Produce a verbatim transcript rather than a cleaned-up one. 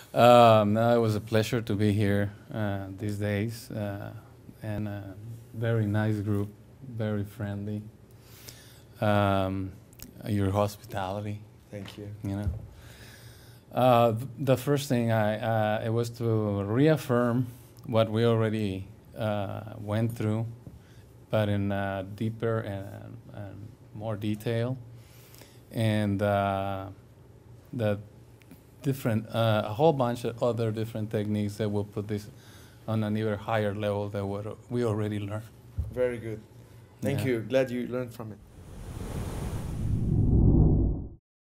Um, no, it was a pleasure to be here uh, these days, uh, and a very nice group, very friendly. Um, your hospitality, Thank you. you know. Uh, th- the first thing I uh, it was to reaffirm what we already uh, went through, but in uh, deeper and, and more detail, and uh, the different uh, a whole bunch of other different techniques that will put this on an even higher level than what we already learned. Very good. Thank Yeah. you. Glad you learned from it.